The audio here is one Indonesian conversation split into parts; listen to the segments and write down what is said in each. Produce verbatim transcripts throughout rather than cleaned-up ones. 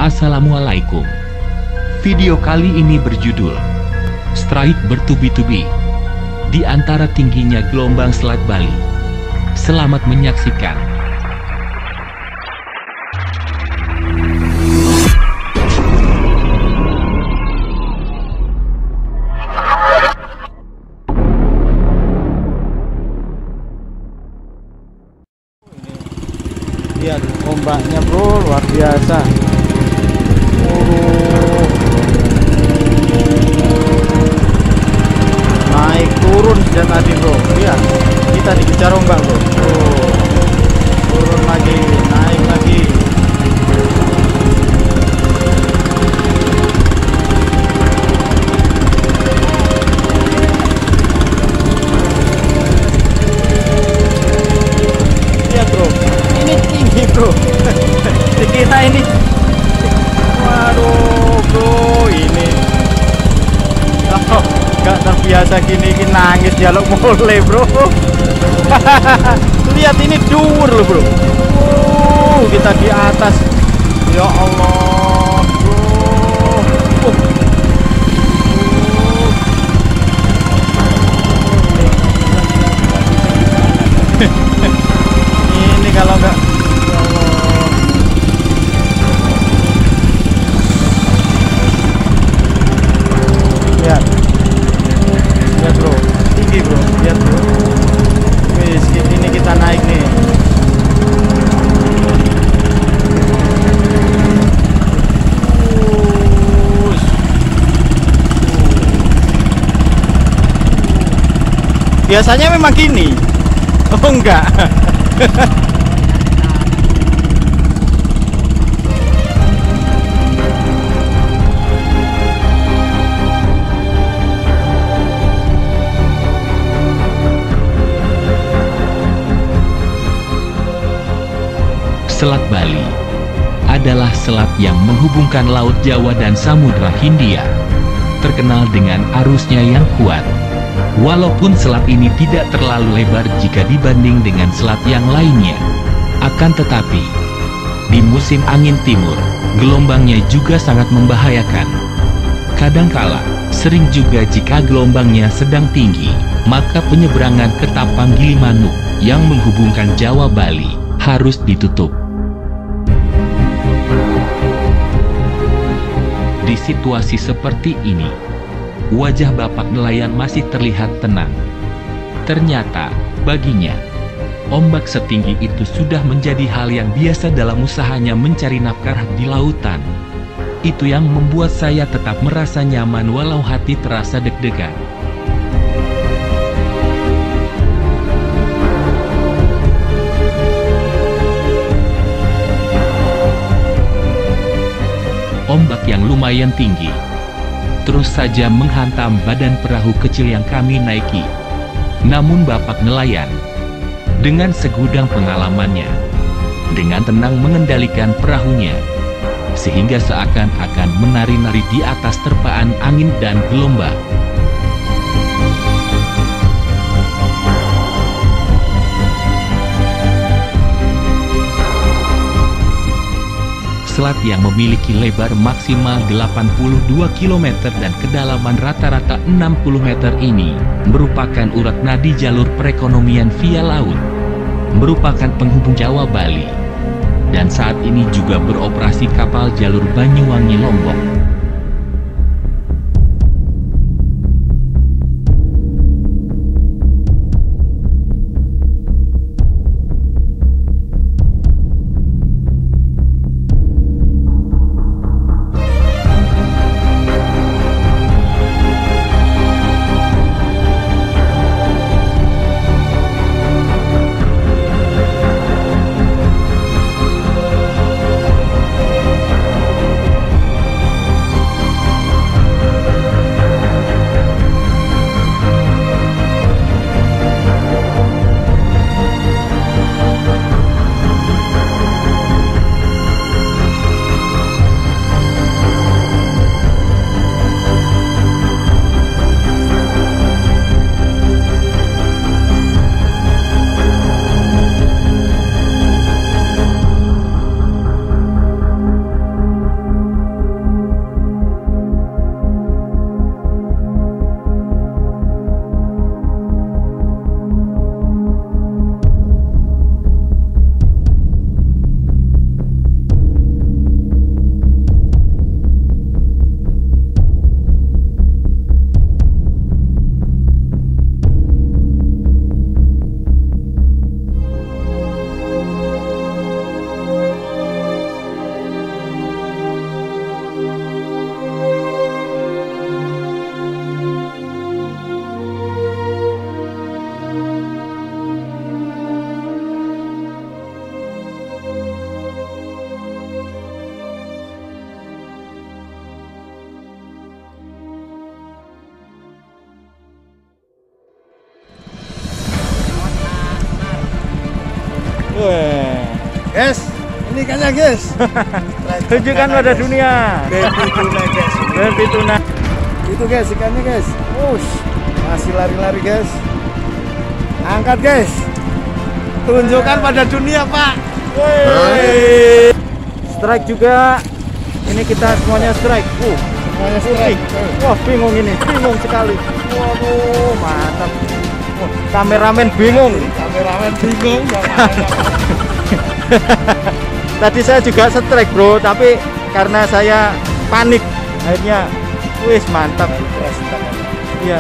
Assalamualaikum. Video kali ini berjudul Strike bertubi-tubi di antara tingginya gelombang Selat Bali. Selamat menyaksikan. Lihat ombaknya bro, luar biasa. Oh, naik turun sejak tadi bro. Lihat, kita dikejar ombak bro. Oh, turun lagi, naik lagi. Lihat bro, ini tinggi bro. Kita ini, waduh bro, ini oh, gak terbiasa gini, ini nangis dialog mulai bro. Lihat ini dur loh bro. Uh, kita di atas, ya Allah bro. Uh. Ini kalau enggak, ya Allah. Lihat, lihat bro, tinggi bro, lihat bro. Wis, ini kita naik nih. Us. Biasanya memang gini. Oh enggak. Selat Bali adalah selat yang menghubungkan Laut Jawa dan Samudra Hindia, terkenal dengan arusnya yang kuat. Walaupun selat ini tidak terlalu lebar jika dibanding dengan selat yang lainnya, akan tetapi di musim angin timur, gelombangnya juga sangat membahayakan. Kadangkala, sering juga jika gelombangnya sedang tinggi, maka penyeberangan ke Tapang Gilimanuk yang menghubungkan Jawa Bali harus ditutup. Di situasi seperti ini, wajah bapak nelayan masih terlihat tenang. Ternyata, baginya, ombak setinggi itu sudah menjadi hal yang biasa dalam usahanya mencari nafkah di lautan. Itu yang membuat saya tetap merasa nyaman walau hati terasa deg-degan. Ombak yang lumayan tinggi terus saja menghantam badan perahu kecil yang kami naiki. Namun bapak nelayan, dengan segudang pengalamannya, dengan tenang mengendalikan perahunya, sehingga seakan-akan menari-nari di atas terpaan angin dan gelombang. Selat yang memiliki lebar maksimal delapan puluh dua kilometer dan kedalaman rata-rata enam puluh meter ini merupakan urat nadi jalur perekonomian via laut, merupakan penghubung Jawa Bali, dan saat ini juga beroperasi kapal jalur Banyuwangi Lombok. ikannya guys. Tunjukkan pada dunia. Baby tuna guys. Baby tuna. Itu guys ikannya guys. Ush, masih lari-lari guys. Angkat guys. Tunjukkan pada dunia pak. Wey. Strike juga. Ini kita semuanya strike. Uh, Semuanya strike. wah bingung ini, bingung sekali. Waduh, mantap. Wah, kameramen bingung. Kameramen bingung. Tadi saya juga strike bro, tapi karena saya panik, akhirnya, wis mantap. Iya.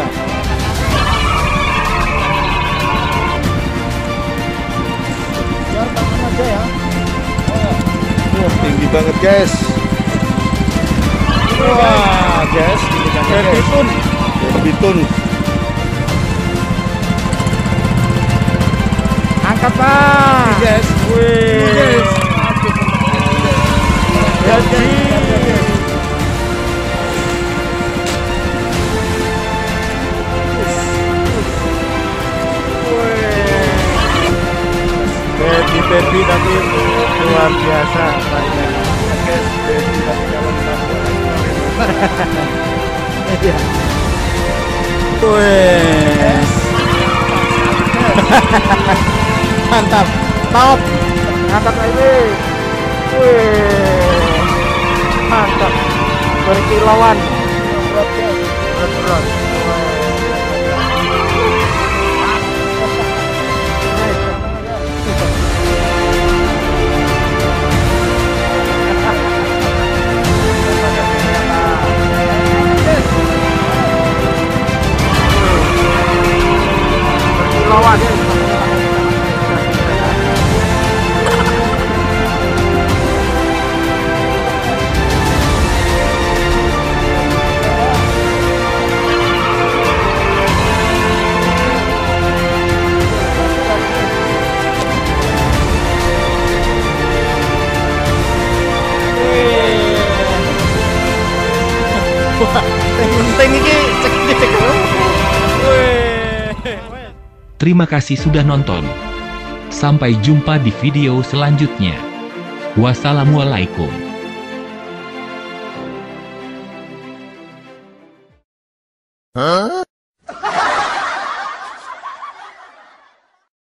Biar tangan aja ya. Wah tinggi banget guys. Wah guys, ini kan Baby tun. Baby tun. Angkat pak. Guys. Wih. Guys. Jadi. Baby baby tapi luar biasa tarinya. Guys, baby tapi kalau Iya. Wih. Mantap. Top. Angkat lagi. Wih. Mantap. Berkilauan. Berat berat. Berat. Berkilauan. Penting iki cek-cek. Terima kasih sudah nonton. Sampai jumpa di video selanjutnya. Wassalamualaikum. Huh?